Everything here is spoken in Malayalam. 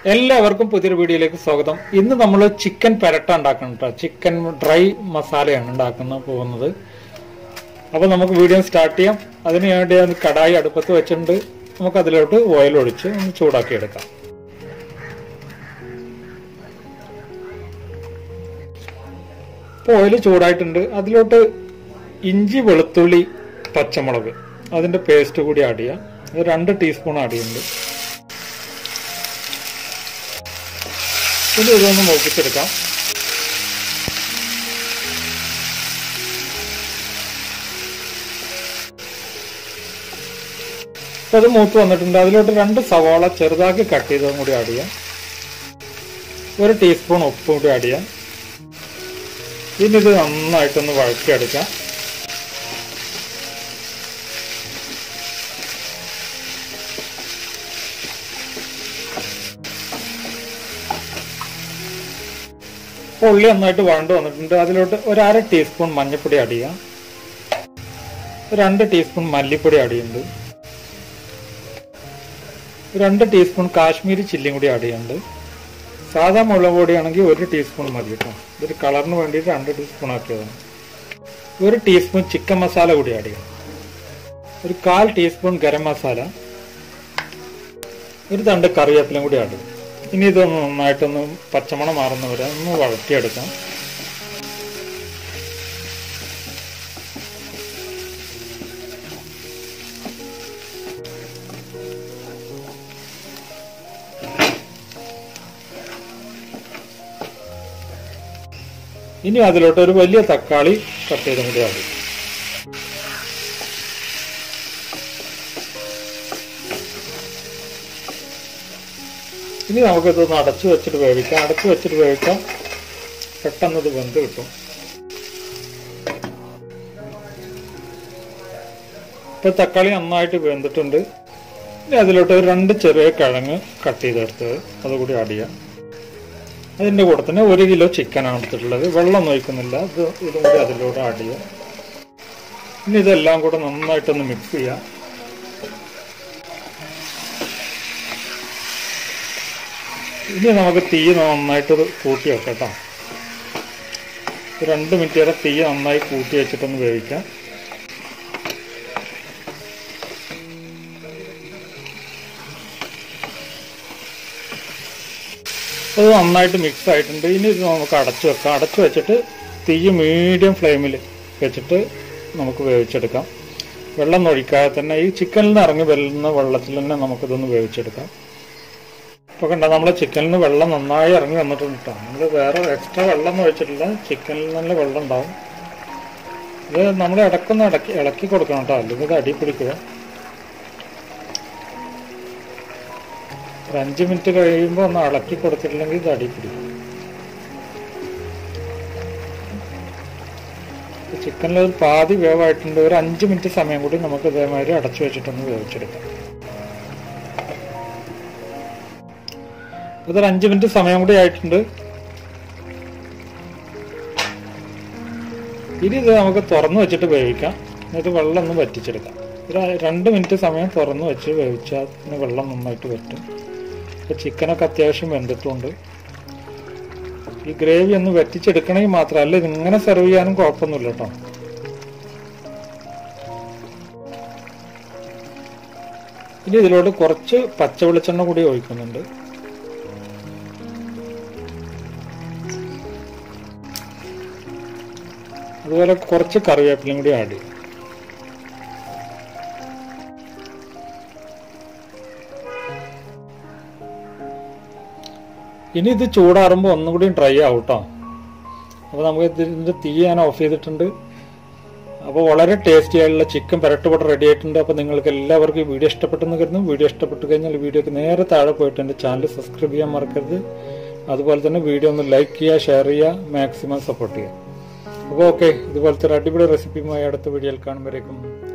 എല്ലാവർക്കും പുതിയൊരു വീഡിയോയിലേക്ക് സ്വാഗതം. ഇന്ന് നമ്മൾ ചിക്കൻ പെരട്ട ഉണ്ടാക്കുന്നുണ്ട്. ചിക്കൻ ഡ്രൈ മസാലയാണ് ഉണ്ടാക്കുന്ന പോകുന്നത്. അപ്പോൾ നമുക്ക് വീഡിയോ സ്റ്റാർട്ട് ചെയ്യാം. അതിന് വേണ്ടി കടായി അടുപ്പത്ത് വെച്ചിട്ടുണ്ട്. നമുക്ക് അതിലോട്ട് ഓയിൽ ഒഴിച്ച് ഒന്ന് ചൂടാക്കി എടുക്കാം. ഇപ്പോൾ ഓയിൽ ചൂടായിട്ടുണ്ട്. അതിലോട്ട് ഇഞ്ചി, വെളുത്തുള്ളി, പച്ചമുളക് അതിൻ്റെ പേസ്റ്റ് കൂടി ആഡ് ചെയ്യാം. അത് 2 ടീസ്പൂൺ ആഡ് ചെയ്യുന്നുണ്ട്. ഇതൊന്ന് മൂപ്പിച്ചെടുക്കാം. ഇപ്പം അത് മൂത്ത് വന്നിട്ടുണ്ട്. അതിലോട്ട് 2 സവാള ചെറുതാക്കി കട്ട് ചെയ്തതും കൂടി ആഡ് ചെയ്യാം. 1 ടീസ്പൂൺ ഉപ്പും കൂടി ആഡ് ചെയ്യാം. ഇനി ഇത് നന്നായിട്ടൊന്ന് വഴറ്റിയെടുക്കാം. ഉള്ളി നന്നായിട്ട് വഴണ്ട് വന്നിട്ടുണ്ട്. അതിലോട്ട് 1/2 ടീസ്പൂൺ മഞ്ഞൾപ്പൊടി ആഡ് ചെയ്യാം. 2 ടീസ്പൂൺ മല്ലിപ്പൊടി ആഡ് ചെയ്യുന്നുണ്ട്. 2 ടീസ്പൂൺ കാശ്മീരി ചില്ലിയും കൂടി ആഡ് ചെയ്യുന്നുണ്ട്. സാധാ മുളക് പൊടിയാണെങ്കിൽ 1 ടീസ്പൂൺ മതി കേട്ടോ. ഇതൊരു കളറിന് വേണ്ടിയിട്ട് 2 ടീസ്പൂൺ ആക്കിയതാണ്. 1 ടീസ്പൂൺ ചിക്കൻ മസാല കൂടി ആഡ് ചെയ്യാം. 1/4 ടീസ്പൂൺ ഗരം മസാല, 1 തണ്ട് കറിവേപ്പിലയും കൂടി ആഡ് ചെയ്യും. ഇനി ഇതൊന്ന് നന്നായിട്ടൊന്ന് പച്ചമണം മാറുന്നവരെ ഒന്ന് വഴറ്റിയെടുക്കാം. ഇനി അതിലോട്ട് ഒരു വലിയ തക്കാളി കട്ട് ചെയ്തും കൂടി ആഡ് ചെയ്യും. ഇനി നമുക്കിതൊന്ന് അടച്ചു വെച്ചിട്ട് വേവിക്കാം. അടച്ചു വെച്ചിട്ട് വേവിക്കാം. പെട്ടെന്ന് ഇത് വെന്ത് കിട്ടും. ഇപ്പൊ തക്കാളി നന്നായിട്ട് വെന്തിട്ടുണ്ട്. ഇനി അതിലോട്ട് 2 ചെറിയ കിഴങ്ങ് കട്ട് ചെയ്തെടുത്തത് അതുകൂടി ആഡ് ചെയ്യാം. അതിൻ്റെ കൂടെ തന്നെ 1 കിലോ ചിക്കനാണ് എടുത്തിട്ടുള്ളത്. വെള്ളം ഒഴിക്കുന്നില്ല. ഇതും കൂടി അതിലൂടെ ആഡ് ചെയ്യാം. ഇനി ഇതെല്ലാം കൂടെ നന്നായിട്ടൊന്ന് മിക്സ് ചെയ്യാം. ഇനി നമുക്ക് തീ നന്നായിട്ട് കൂട്ടി വെക്കാം കേട്ടോ. 2 മിനിറ്റ് വരെ തീ നന്നായി കൂട്ടി വെച്ചിട്ടൊന്ന് വേവിക്കാം. അത് നന്നായിട്ട് മിക്സ് ആയിട്ടുണ്ട്. ഇനി ഇത് നമുക്ക് അടച്ചു വെക്കാം. അടച്ചു വെച്ചിട്ട് തീ മീഡിയം ഫ്ലെയിമിൽ വെച്ചിട്ട് നമുക്ക് വേവിച്ചെടുക്കാം. വെള്ളം ഒഴിക്കാതെ തന്നെ ഈ ചിക്കനിൽ നിന്ന് ഇറങ്ങി വരുന്ന വെള്ളത്തിൽ തന്നെ നമുക്കിതൊന്ന് വേവിച്ചെടുക്കാം. ഇപ്പോൾ കണ്ട നമ്മളെ ചിക്കനിൽ നിന്ന് വെള്ളം നന്നായി ഇറങ്ങി വന്നിട്ടുണ്ട് കേട്ടോ. നമ്മൾ വേറെ എക്സ്ട്രാ വെള്ളം ഒഴിച്ചിട്ടില്ല. ചിക്കനിൽ നല്ല വെള്ളം ഉണ്ടാവും. ഇത് നമ്മൾ ഇടയ്ക്കൊന്ന് ഇളക്കി കൊടുക്കണം കേട്ടോ, അല്ലെങ്കിൽ ഇത് അടി പിടിക്കുക. 5 മിനിറ്റ് കഴിയുമ്പോൾ ഒന്ന് ഇളക്കി കൊടുത്തിട്ടില്ലെങ്കിൽ ഇത് അടി പിടിക്കും. ചിക്കനിൽ ഒരു പാതി വേവായിട്ടുണ്ട്. ഒരു 5 മിനിറ്റ് സമയം കൂടി നമുക്ക് ഇതേമാതിരി അടച്ചു വെച്ചിട്ടൊന്ന് വേവിച്ചെടുക്കാം. ഇതൊരു 5 മിനിറ്റ് സമയം കൂടി ആയിട്ടുണ്ട്. ഇനി ഇത് നമുക്ക് തുറന്നു വെച്ചിട്ട് വേവിക്കാം. എന്നിട്ട് വെള്ളം ഒന്ന് വറ്റിച്ചെടുക്കാം. ഒരു 2 മിനിറ്റ് സമയം തുറന്നു വെച്ച് വേവിച്ചാൽ വെള്ളം നന്നായിട്ട് വറ്റും. ഇപ്പോൾ ചിക്കനൊക്കെ അത്യാവശ്യം വെന്തിട്ടുണ്ട്. ഈ ഗ്രേവി ഒന്ന് വറ്റിച്ചെടുക്കണമെങ്കിൽ മാത്രമല്ല, ഇതിങ്ങനെ സെർവ് ചെയ്യാനും കുഴപ്പമൊന്നുമില്ല കേട്ടോ. ഇനി ഇതിലോട്ട് കുറച്ച് പച്ച വെളിച്ചെണ്ണ കൂടി ഒഴിക്കുന്നുണ്ട്. അതുപോലെ കുറച്ച് കറിവേപ്പിലയും കൂടി ആഡ് ചെയ്യും. ഇനി ഇത് ചൂടാറുമ്പോൾ ഒന്നുകൂടി ഡ്രൈ ആവും കേട്ടോ. അപ്പോൾ നമുക്ക് ഇതിൻ്റെ തീ ഞാൻ ഓഫ് ചെയ്തിട്ടുണ്ട്. അപ്പോൾ വളരെ ടേസ്റ്റി ആയിട്ടുള്ള ചിക്കൻ പെരട്ട് പൗഡർ റെഡി ആയിട്ടുണ്ട്. അപ്പോൾ നിങ്ങൾക്ക് എല്ലാവർക്കും ഈ വീഡിയോ ഇഷ്ടപ്പെട്ടെന്ന് കരുതുന്നു. വീഡിയോ ഇഷ്ടപ്പെട്ട് കഴിഞ്ഞാൽ വീഡിയോക്ക് നേരെ താഴെ പോയിട്ട് എൻ്റെ ചാനൽ സബ്സ്ക്രൈബ് ചെയ്യാൻ മറക്കരുത്. അതുപോലെ തന്നെ വീഡിയോ ഒന്ന് ലൈക്ക് ചെയ്യുക, ഷെയർ ചെയ്യുക, മാക്സിമം സപ്പോർട്ട് ചെയ്യുക. അപ്പോൾ ഓക്കെ, ഇതുപോലത്തെ ഒരു അടിപൊളി റെസിപ്പിയുമായി അടുത്ത വീഡിയോയിൽ കാണുമ്പോഴേക്കും